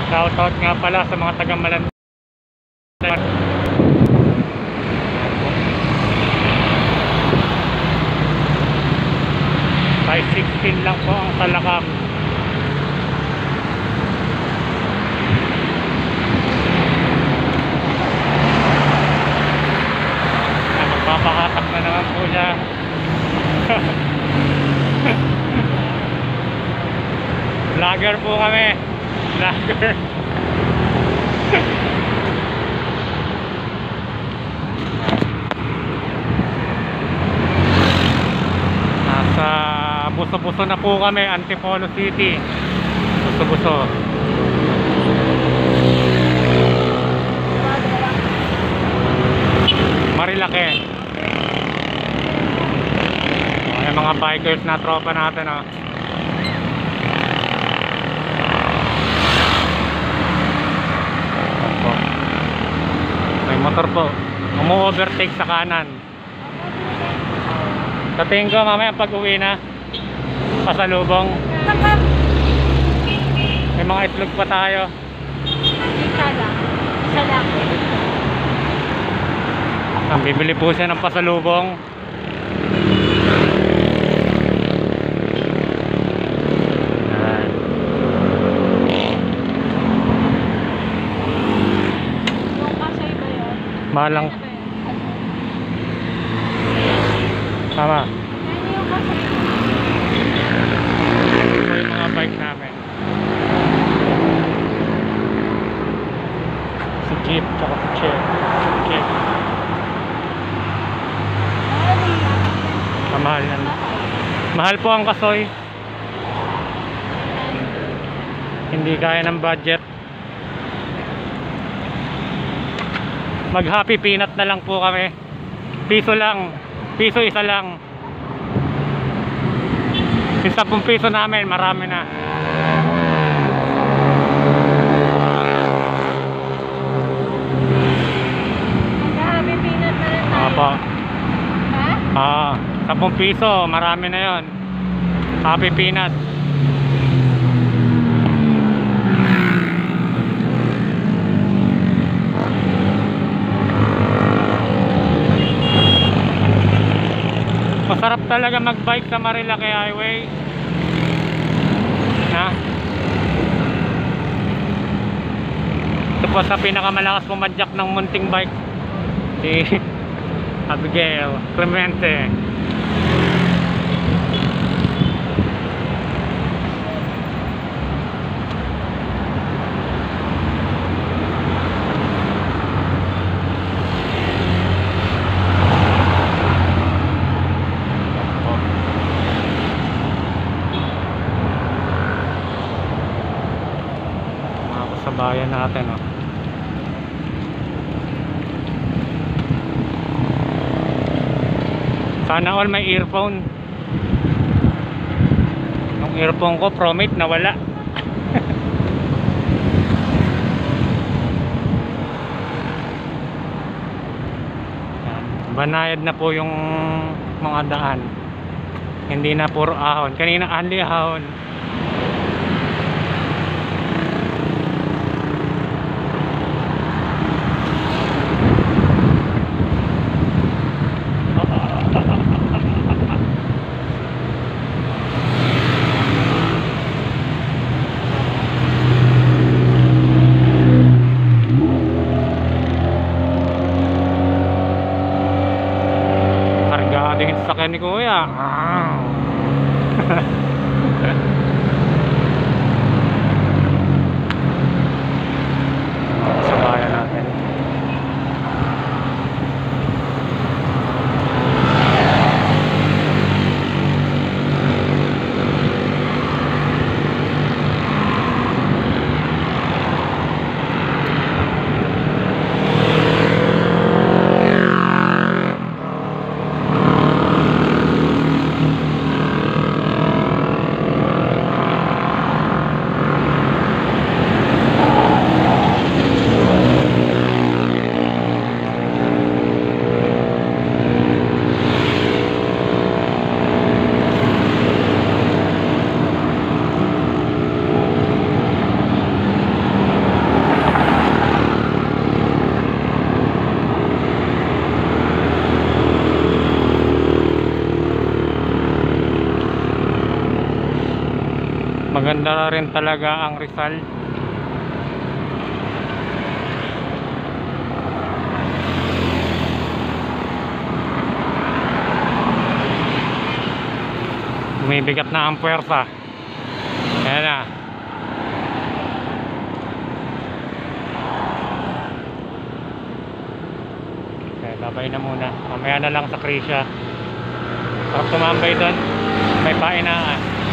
Shoutout nga pala sa mga taga Malandag. 516 lang po ang talakak. Magpapakatak na naman po siya. Vlogger po kami. Vlogger. Nasa Buso-Buso na po kami, Antipolo City. Buso-Buso. Marilake. May mga bikers na tropa natin, oh. May motor po, umu-overtake sa kanan. Sa tingin ko mamaya pag uwi na, pasalubong. May mga itlog pa tayo. Isa lang. Ang bibili po siya ng pasalubong. Malang. Tama. Ito yung mga bike namin. Si Jeep tsaka si Jeep. Mahal yan. Mahal po ang kasoy. Hindi kaya ng budget. Mag happy peanut na lang po kami. Piso lang. Piso isa lang. Yung 10 piso namin marami na. Mag happy peanut na rin tayo. Apa. Ha? 10 piso marami na yon. Happy peanut. Masarap talaga magbike sa MARILAQUE Highway. Na? Ito po sa pinakamalakas pumadyak ng munting bike, si Abigail Clemente. Sa bayan natin, oh. Sana all may earphone. Yung earphone ko promate nawala. Banayad na po yung mga daan. Hindi na puro ahon. Kanina only ahon. Tingin sa sakyan ni Kuya. Sa bayan natin. Maganda na rin talaga ang Rizal. Bumibigat na ang puwersa. Ayan na. Okay, babay na muna. Mamaya na lang sa Krisya. Sarap tumambay doon. May painaan.